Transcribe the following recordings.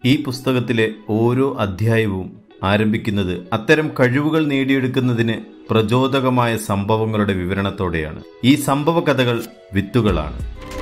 ഈ പുസ്തകത്തിലെ ഓരോ അധ്യായവും ആരംഭിക്കുന്നത് അത്തരം കഴിവുകൾ നേടിയെടുക്കുന്നതിന് പ്രചോദകമായ സംഭവങ്ങളുടെ വിവരണത്തോടെയാണ്. ഈ സംഭവ കഥകൾ വിത്തുകളാണ്.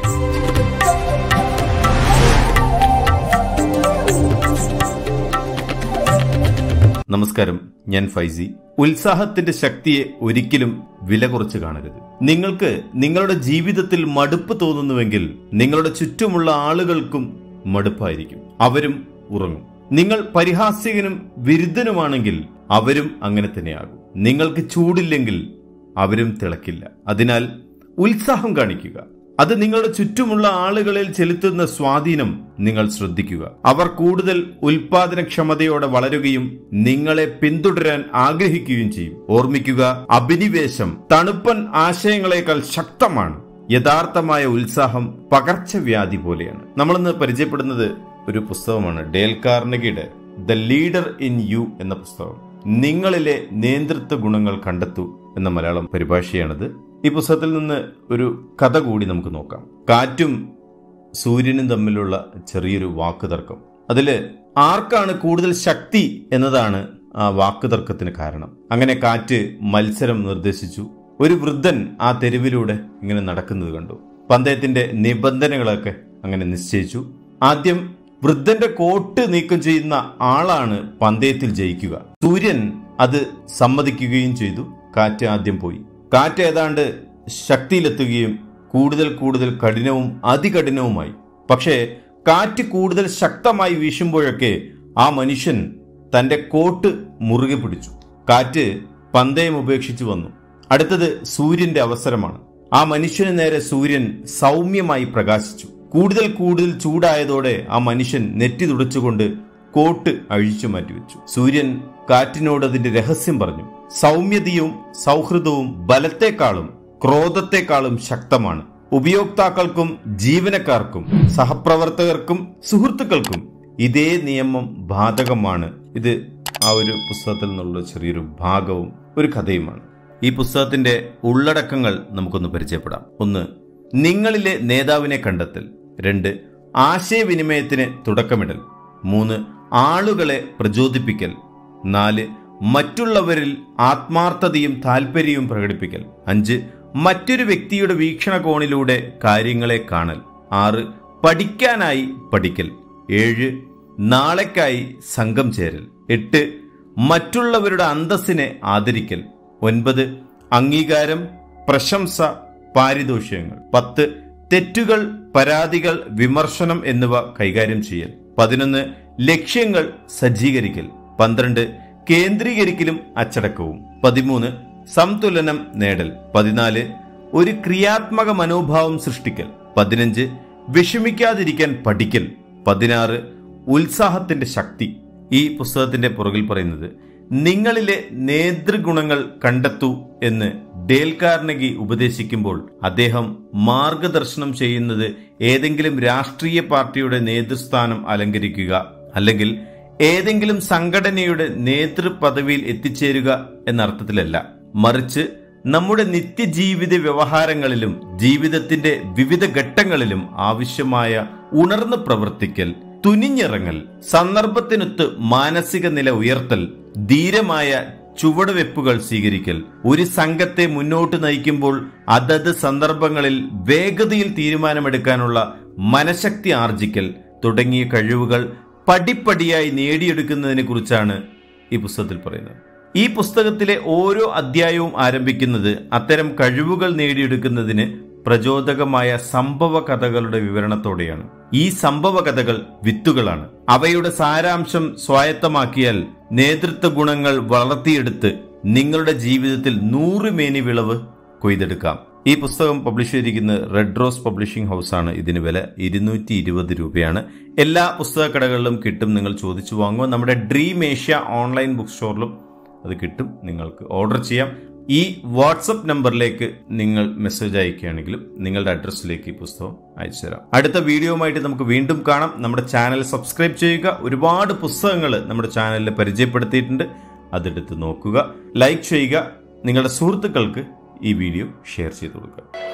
നമസ്കാരം, ഞാൻ ഫൈസി. ഉത്സാഹത്തിന്റെ ശക്തിയെ ഒരിക്കലും വില കുറച്ച് കാണരുത്. നിങ്ങൾക്ക് നിങ്ങളുടെ ജീവിതത്തിൽ മടുപ്പ് തോന്നുന്നുവെങ്കിൽ നിങ്ങളുടെ ചുറ്റുമുള്ള ആളുകൾക്കും മടുപ്പായിരിക്കും. അവരും ഉറങ്ങും. നിങ്ങൾ പരിഹാസ്യകനും വിരുദ്ധനുമാണെങ്കിൽ അവരും അങ്ങനെ തന്നെയാകും. നിങ്ങൾക്ക് ചൂടില്ലെങ്കിൽ അവരും തിളക്കില്ല. അതിനാൽ ഉത്സാഹം കാണിക്കുക. അത് നിങ്ങളുടെ ചുറ്റുമുള്ള ആളുകളിൽ ചെലുത്തുന്ന സ്വാധീനം നിങ്ങൾ ശ്രദ്ധിക്കുക. അവർ കൂടുതൽ ഉൽപാദനക്ഷമതയോടെ വളരുകയും നിങ്ങളെ പിന്തുടരാൻ ആഗ്രഹിക്കുകയും ചെയ്യും. ഓർമ്മിക്കുക, അഭിനിവേശം തണുപ്പൻ ആശയങ്ങളെക്കാൾ ശക്തമാണ്. യഥാർത്ഥമായ ഉത്സാഹം പകർച്ചവ്യാധി പോലെയാണ്. നമ്മളിന്ന് പരിചയപ്പെടുന്നത് ഒരു പുസ്തകമാണ്. ഡേൽ കാർനെഗിയുടെ ദ ലീഡർ ഇൻ യു എന്ന പുസ്തകം. നിങ്ങളിലെ നേതൃത്വ ഗുണങ്ങൾ കണ്ടെത്തൂ എന്ന മലയാളം പരിഭാഷയാണിത്. ഈ പുസ്തകത്തിൽ നിന്ന് ഒരു കഥ കൂടി നമുക്ക് നോക്കാം. കാറ്റും സൂര്യനും തമ്മിലുള്ള ചെറിയൊരു വാക്കുതർക്കം. അതില് ആർക്കാണ് കൂടുതൽ ശക്തി എന്നതാണ് ആ വാക്കുതർക്കത്തിന് കാരണം. അങ്ങനെ കാറ്റ് മത്സരം നിർദ്ദേശിച്ചു. ഒരു വൃദ്ധൻ ആ തെരുവിലൂടെ ഇങ്ങനെ നടക്കുന്നത് കണ്ടു. പന്തയത്തിന്റെ നിബന്ധനകളൊക്കെ അങ്ങനെ നിശ്ചയിച്ചു. ആദ്യം വൃദ്ധന്റെ കോട്ട് നീക്കം ചെയ്യുന്ന ആളാണ് പന്തയത്തിൽ ജയിക്കുക. സൂര്യൻ അത് സമ്മതിക്കുകയും ചെയ്തു. കാറ്റ് ആദ്യം പോയി. കാറ്റ് ഏതാണ്ട് ശക്തിയിലെത്തുകയും കൂടുതൽ കഠിനവും അതികഠിനവുമായി. പക്ഷേ കാറ്റ് കൂടുതൽ ശക്തമായി വീശുമ്പോഴൊക്കെ ആ മനുഷ്യൻ തന്റെ കോട്ട് മുറുകെ പിടിച്ചു. കാറ്റ് പന്തയം ഉപേക്ഷിച്ചു വന്നു. അടുത്തത് സൂര്യന്റെ അവസരമാണ്. ആ മനുഷ്യന് നേരെ സൂര്യൻ സൗമ്യമായി പ്രകാശിച്ചു. കൂടുതൽ ചൂടായതോടെ ആ മനുഷ്യൻ നെറ്റി തുടച്ചുകൊണ്ട് കോട്ട് അഴിച്ചു മാറ്റിവെച്ചു. സൂര്യൻ കാറ്റിനോട് അതിന്റെ രഹസ്യം പറഞ്ഞു. സൗമ്യതയും സൗഹൃദവും ബലത്തെക്കാളും ക്രോധത്തെക്കാളും ശക്തമാണ്. ഉപയോക്താക്കൾക്കും ജീവനക്കാർക്കും സഹപ്രവർത്തകർക്കും സുഹൃത്തുക്കൾക്കും ഇതേ നിയമം ബാധകമാണ്. ഇത് ആ ഒരു പുസ്തകത്തിൽ നിന്നുള്ള ചെറിയൊരു ഭാഗവും ഒരു കഥയുമാണ്. ഈ പുസ്തകത്തിന്റെ ഉള്ളടക്കങ്ങൾ നമുക്കൊന്ന് പരിചയപ്പെടാം. 1. നിങ്ങളിലെ നേതാവിനെ കണ്ടെത്തൽ. 2. ആശയവിനിമയത്തിന് തുടക്കമിടൽ. 3. ആളുകളെ പ്രചോദിപ്പിക്കൽ. 4. മറ്റുള്ളവരിൽ ആത്മാർത്ഥതയും താല്പര്യവും പ്രകടിപ്പിക്കൽ. 5. മറ്റൊരു വ്യക്തിയുടെ വീക്ഷണകോണിലൂടെ കാര്യങ്ങളെ കാണൽ. 6. പഠിക്കാനായി പഠിക്കൽ. 7. നാളേക്കായി സംഘം ചേരൽ. 8. മറ്റുള്ളവരുടെ അന്തസ്സിനെ ആദരിക്കൽ. 9. അംഗീകാരം, പ്രശംസ, പാരിതോഷികങ്ങൾ. 10. തെറ്റുകൾ, പരാതികൾ, വിമർശനം എന്നിവ കൈകാര്യം ചെയ്യൽ. 11. ലക്ഷ്യങ്ങൾ സജ്ജീകരിക്കൽ. 12. കേന്ദ്രീകരിക്കലും അച്ചടക്കവും. 13. സംതുലനം നേടൽ. 14. ഒരു ക്രിയാത്മക മനോഭാവം സൃഷ്ടിക്കൽ. 15. വിഷമിക്കാതിരിക്കാൻ പഠിക്കൽ. 16. ഉത്സാഹത്തിന്റെ ശക്തി. ഈ പുസ്തകത്തിന്റെ പുറകിൽ പറയുന്നത് നിങ്ങളിലെ നേതൃഗുണങ്ങൾ കണ്ടെത്തൂ എന്ന് ഡേൽ കാർനെഗി ഉപദേശിക്കുമ്പോൾ അദ്ദേഹം മാർഗദർശനം ചെയ്യുന്നത് ഏതെങ്കിലും രാഷ്ട്രീയ പാർട്ടിയുടെ നേതൃസ്ഥാനം അലങ്കരിക്കുക അല്ലെങ്കിൽ ഏതെങ്കിലും സംഘടനയുടെ നേതൃപദവിയിൽ എത്തിച്ചേരുക എന്നർത്ഥത്തിലല്ല. മറിച്ച് നമ്മുടെ നിത്യജീവിത വ്യവഹാരങ്ങളിലും ജീവിതത്തിന്റെ വിവിധ ഘട്ടങ്ങളിലും ആവശ്യമായ ഉണർന്ന് പ്രവർത്തിക്കൽ, തുനിഞ്ഞിറങ്ങൽ, സന്ദർഭത്തിനൊത്ത് മാനസിക നില ഉയർത്തൽ, ധീരമായ ചുവടുവെപ്പുകൾ സ്വീകരിക്കൽ, ഒരു സംഘത്തെ മുന്നോട്ട് നയിക്കുമ്പോൾ അതത് സന്ദർഭങ്ങളിൽ വേഗതയിൽ തീരുമാനമെടുക്കാനുള്ള മനഃശക്തി ആർജിക്കൽ തുടങ്ങിയ കഴിവുകൾ പടിപ്പടിയായി നേടിയെടുക്കുന്നതിനെ കുറിച്ചാണ് ഈ പുസ്തകത്തിൽ പറയുന്നത്. ഈ പുസ്തകത്തിലെ ഓരോ അധ്യായവും ആരംഭിക്കുന്നത് അത്തരം കഴിവുകൾ നേടിയെടുക്കുന്നതിന് പ്രചോദകമായ സംഭവ കഥകളുടെ വിവരണത്തോടെയാണ്. ഈ സംഭവ കഥകൾ വിത്തുകളാണ്. അവയുടെ സാരാംശം സ്വായത്തമാക്കിയാൽ നേതൃത്വ ഗുണങ്ങൾ വളർത്തിയെടുത്ത് നിങ്ങളുടെ ജീവിതത്തിൽ 100 മേനി വിളവ് കൊയ്തെടുക്കാം. ഈ പുസ്തകം പബ്ലിഷ് ചെയ്തിരിക്കുന്നത് റെഡ് റോസ് പബ്ലിഷിംഗ് ഹൗസ് ആണ്. ഇതിന് വില 220 രൂപയാണ്. എല്ലാ പുസ്തക കടകളിലും കിട്ടും. നിങ്ങൾ ചോദിച്ചു വാങ്ങുക. നമ്മുടെ ഡ്രീം ഏഷ്യ ഓൺലൈൻ ബുക്ക് സ്റ്റോറിലും അത് കിട്ടും. നിങ്ങൾക്ക് ഓർഡർ ചെയ്യാം. ഈ വാട്സപ്പ് നമ്പറിലേക്ക് നിങ്ങൾ മെസ്സേജ് അയക്കുകയാണെങ്കിലും നിങ്ങളുടെ അഡ്രസ്സിലേക്ക് ഈ പുസ്തകം അയച്ചു തരാം. അടുത്ത വീഡിയോയുമായിട്ട് നമുക്ക് വീണ്ടും കാണാം. നമ്മുടെ ചാനൽ സബ്സ്ക്രൈബ് ചെയ്യുക. ഒരുപാട് പുസ്തകങ്ങൾ നമ്മുടെ ചാനലിൽ പരിചയപ്പെടുത്തിയിട്ടുണ്ട്. അതെടുത്ത് നോക്കുക, ലൈക്ക് ചെയ്യുക, നിങ്ങളുടെ സുഹൃത്തുക്കൾക്ക് ഈ വീഡിയോ ഷെയർ ചെയ്ത് കൊടുക്കുക.